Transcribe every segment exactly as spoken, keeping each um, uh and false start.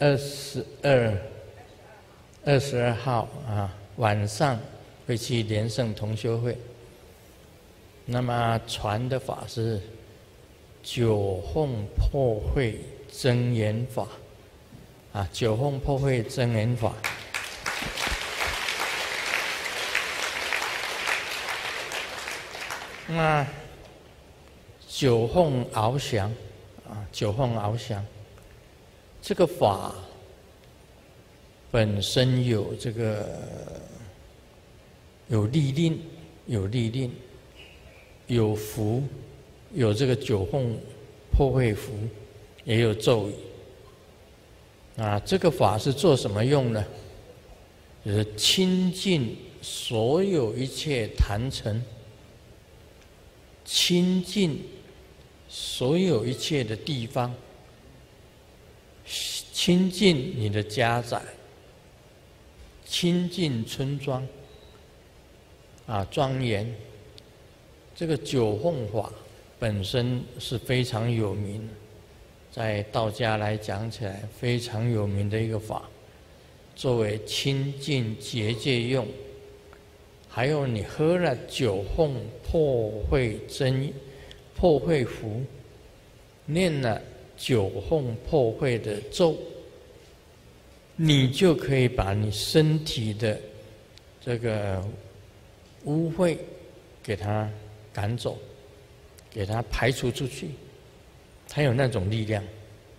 二十二二十二号啊晚上会去莲圣同修会。那么传的法是九凤破会真言法啊，九凤破会真言法。那九凤翱翔啊，九凤翱翔这个法本身有这个有律令，有律令。有符，有这个九凤破会符，也有咒语。啊，这个法是做什么用呢？就是清净所有一切坛城，清净所有一切的地方，清净你的家宅，清净村庄，啊，庄严。这个九凤法本身是非常有名，在道家来讲起来非常有名的一个法，作为清净结界用。还有你喝了九凤破会真破会符，念了九凤破会的咒，你就可以把你身体的这个污秽给它赶走，给它排除出去，它有那种力量。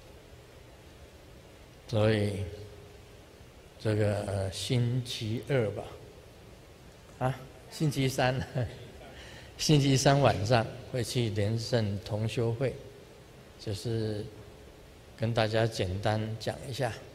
所以这个、呃、星期二吧，啊，星期三，星期三晚上会去莲圣同修会，就是跟大家简单讲一下。